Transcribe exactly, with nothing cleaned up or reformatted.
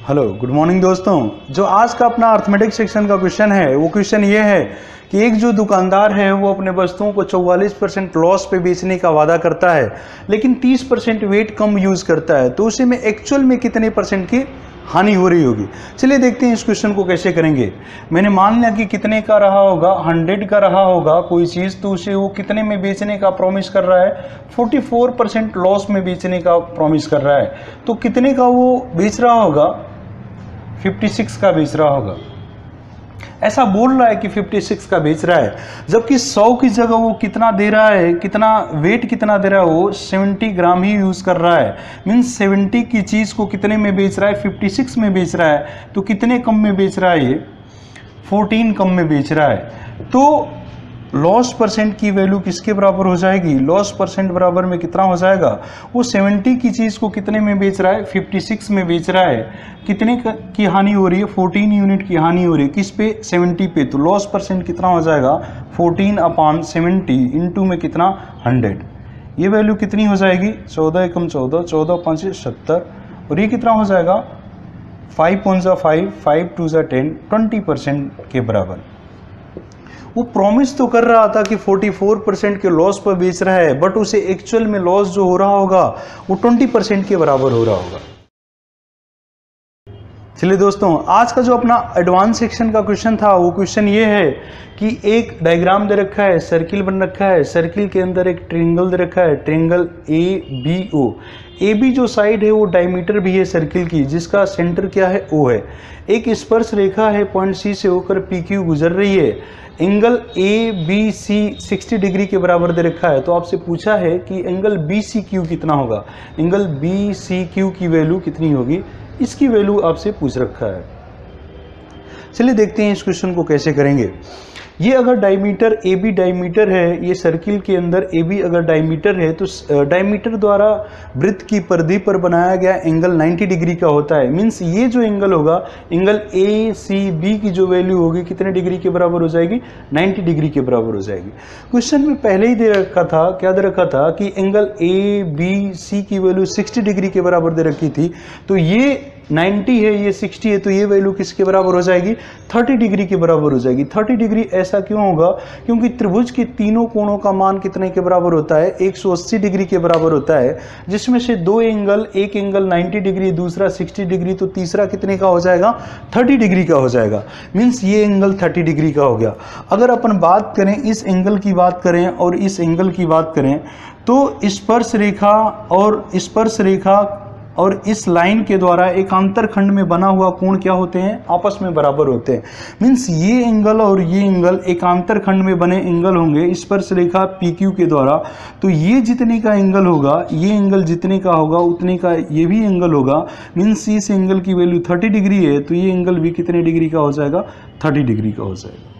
Hello good morning दोस्तों। जो आज का अपना अर्थमेटिक सेक्शन का क्वेश्चन है वो क्वेश्चन ये है कि एक जो दुकानदार है वो अपने वस्तुओं को चौवालीस परसेंट लॉस पे बेचने का वादा करता है लेकिन तीस परसेंट वेट कम यूज करता है, तो उसे में एक्चुअल में कितने परसेंट की हानि हो रही होगी। चलिए देखते हैं इस क्वेश्चन को कैसे करेंगे। मैंने मान लिया कि कितने का रहा होगा, हंड्रेड का रहा होगा कोई चीज़, तो उसे वो कितने में बेचने का प्रॉमिस कर रहा है, चौवालीस परसेंट लॉस में बेचने का प्रॉमिस कर रहा है। तो कितने का वो बेच रहा होगा, छप्पन का बेच रहा होगा। ऐसा बोल रहा है कि छप्पन का बेच रहा है, जबकि सौ की जगह वो कितना दे रहा है, कितना वेट कितना दे रहा है, वो सत्तर ग्राम ही यूज कर रहा है। मीन्स सत्तर की चीज को कितने में बेच रहा है, छप्पन में बेच रहा है। तो कितने कम में बेच रहा है, ये चौदह कम में बेच रहा है। तो लॉस परसेंट की वैल्यू किसके बराबर हो जाएगी, लॉस परसेंट बराबर में कितना हो जाएगा, वो सत्तर की चीज़ को कितने में बेच रहा है, छप्पन में बेच रहा है। कितने की हानि हो रही है, चौदह यूनिट की हानि हो रही है, किस पे, सत्तर पे। तो लॉस परसेंट कितना हो जाएगा, चौदह अपान सत्तर इंटू में कितना, सौ। ये वैल्यू कितनी हो जाएगी, चौदह एकम चौदह, चौदह पाँच सत्तर, और ये कितना हो जाएगा, फाइव वन ज़ा फाइव, फाइव टू ज़ा टेन, ट्वेंटी परसेंट के बराबर। वो प्रॉमिस तो कर रहा था कि चौवालीस परसेंट के लॉस पर बेच रहा है, बट उसे एक्चुअल में लॉस जो हो रहा होगा वो बीस परसेंट के बराबर हो रहा होगा। चलिए दोस्तों, आज का जो अपना एडवांस सेक्शन का क्वेश्चन था वो क्वेश्चन ये है कि एक डायग्राम दे रखा है, सर्किल बन रखा है, सर्किल के अंदर एक ट्रायंगल दे रखा है, triangle A B O. A B जो साइड है वो डायमीटर भी है सर्किल की, जिसका सेंटर क्या है, ओ है। एक स्पर्श रेखा है, पॉइंट सी से होकर पी क्यू गुजर रही है। एंगल ए बी सी साठ डिग्री के बराबर दे रखा है। तो आपसे पूछा है कि एंगल बी सी क्यू कितना होगा, एंगल बी सी क्यू की वैल्यू कितनी होगी, इसकी वैल्यू आपसे पूछ रखा है। चलिए देखते हैं इस क्वेश्चन को कैसे करेंगे। ये अगर डायमीटर ए बी डायमीटर है, ये सर्किल के अंदर ए बी अगर डायमीटर है, तो डायमीटर द्वारा वृत्त की परिधि पर बनाया गया एंगल नब्बे डिग्री का होता है। मींस ये जो एंगल होगा, एंगल ए सी बी की जो वैल्यू होगी कितने डिग्री के बराबर हो जाएगी, नब्बे डिग्री के बराबर हो जाएगी। क्वेश्चन में पहले ही दे रखा था, क्या दे रखा था कि एंगल ए बी सी की वैल्यू साठ डिग्री के बराबर दे रखी थी। तो ये नब्बे है, ये साठ है, तो ये वैल्यू किसके बराबर हो जाएगी, तीस डिग्री के बराबर हो जाएगी। तीस डिग्री ऐसा क्यों होगा, क्योंकि त्रिभुज के तीनों कोणों का मान कितने के बराबर होता है, एक सौ अस्सी डिग्री के बराबर होता है, जिसमें से दो एंगल, एक एंगल नब्बे डिग्री, दूसरा साठ डिग्री, तो तीसरा कितने का हो जाएगा, तीस डिग्री का हो जाएगा। मींस ये एंगल तीस डिग्री का हो गया। अगर अपन बात करें, इस एंगल की बात करें और इस एंगल की बात करें, तो स्पर्श रेखा और स्पर्श रेखा और इस लाइन के द्वारा एक अंतरखंड में बना हुआ कोण क्या होते हैं, आपस में बराबर होते हैं। मींस ये एंगल और ये एंगल एक अंतरखंड में बने एंगल होंगे स्पर्श रेखा पी क्यू के द्वारा। तो ये जितने का एंगल होगा, ये एंगल जितने का होगा उतने का ये भी एंगल होगा। मीन्स इस एंगल की वैल्यू तीस डिग्री है, तो ये एंगल भी कितने डिग्री का हो जाएगा, तीस डिग्री का हो जाएगा।